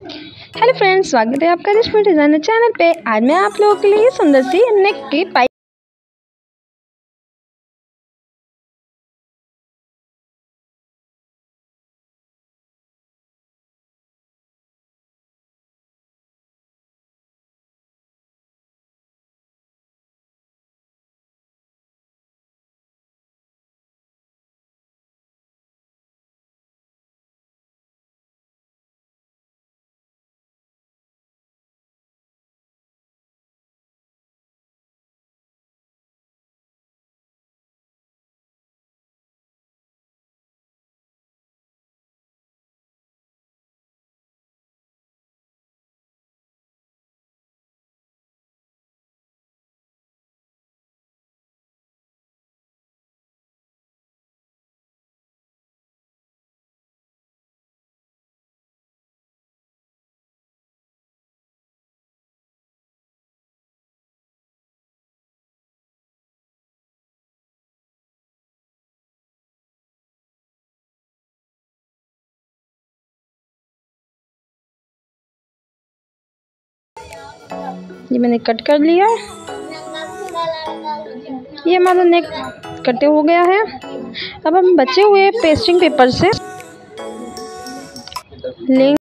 Hello friends, स्वागत है आपका रेशमी डिजाइनर चैनल पे। आज मैं आप लोगों के लिए सुंदर सी नेक की पाइप ये मैंने कट कर लिया। ये हमारा नेक कटे हो गया है। अब हम बचे हुए पेस्टिंग पेपर से लेंगे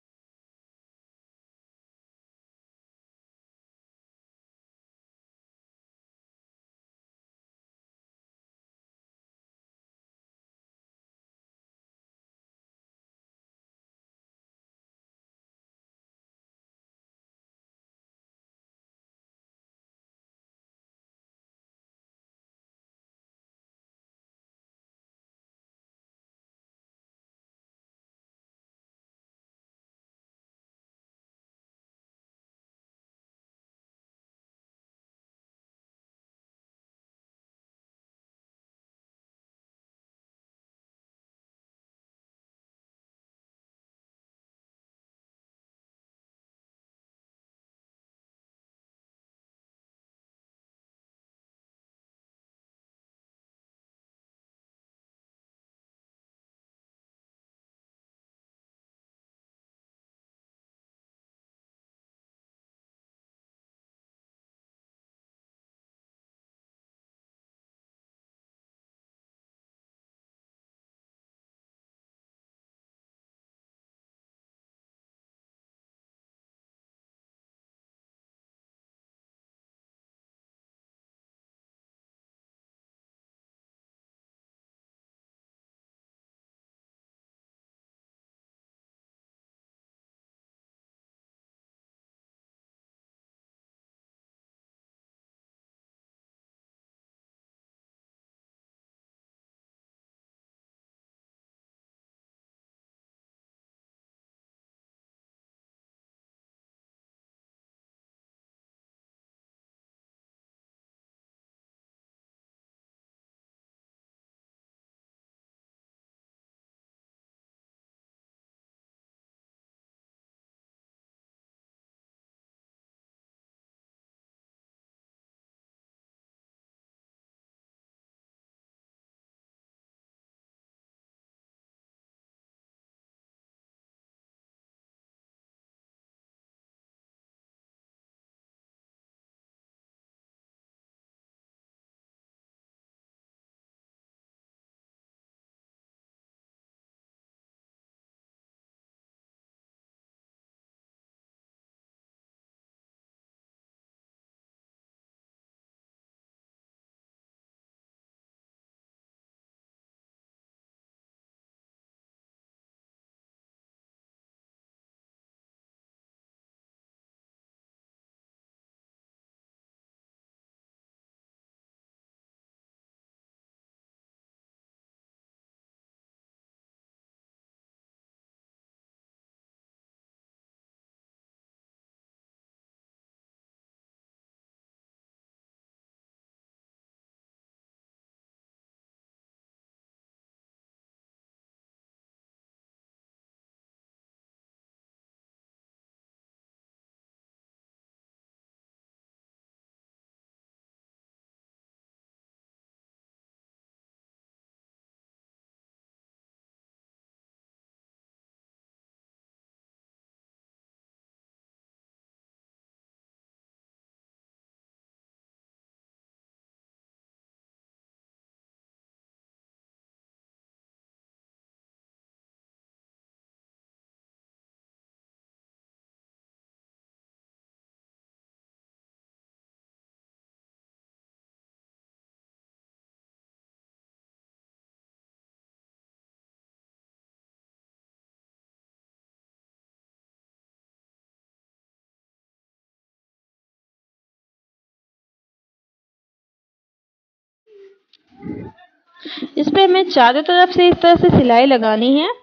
इस पे हमें चारों तरफ से इस तरह से सिलाई लगानी है।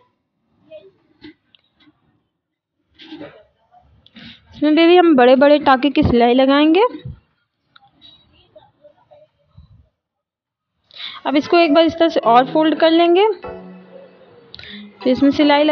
इसमें भी हम बड़े बड़े टाके की सिलाई लगाएंगे। अब इसको एक बार इस तरह से और फोल्ड कर लेंगे, फिर इसमें सिलाई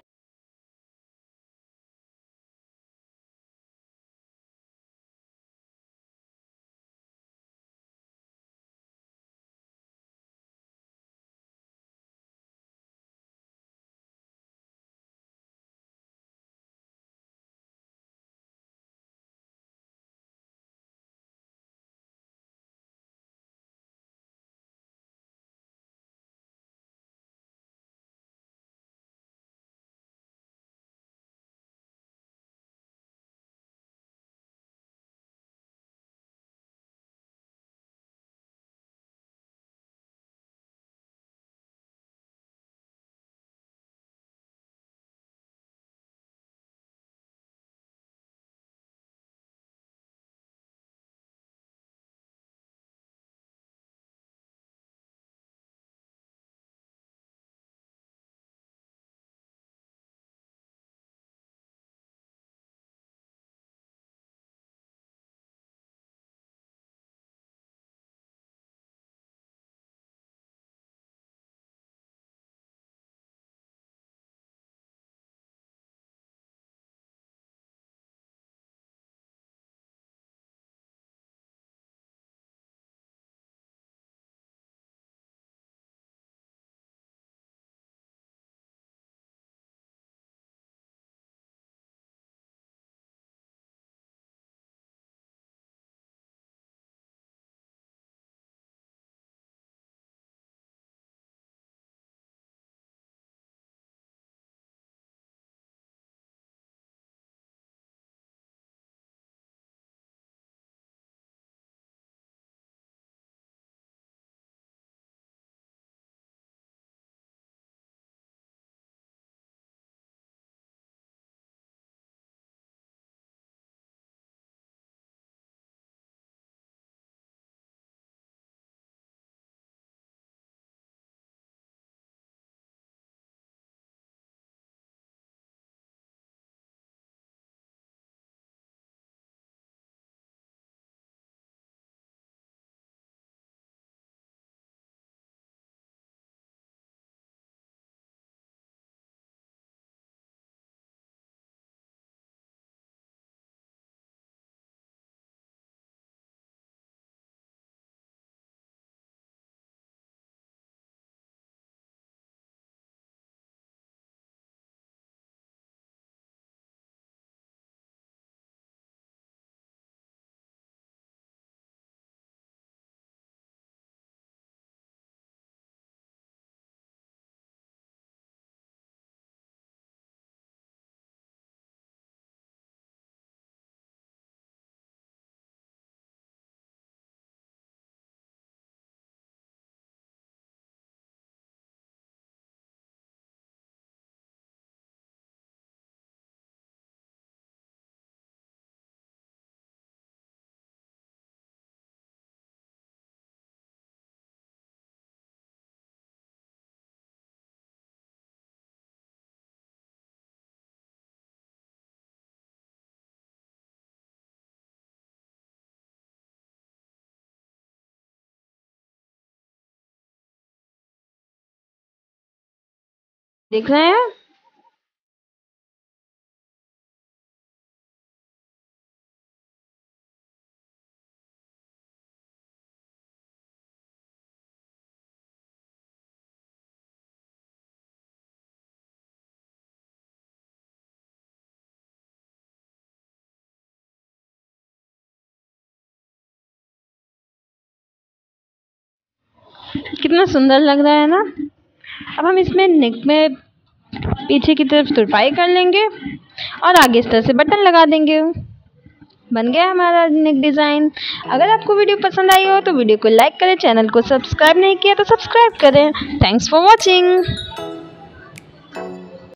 देख रहे हैं। कितना सुंदर लग रहा है ना। अब हम इसमें नेक में पीछे की तरफ तुरपाई कर लेंगे और आगे इस तरह से बटन लगा देंगे। बन गया हमारा नेक डिज़ाइन। अगर आपको वीडियो पसंद आई हो तो वीडियो को लाइक करें, चैनल को सब्सक्राइब नहीं किया तो सब्सक्राइब करें। Thanks for watching.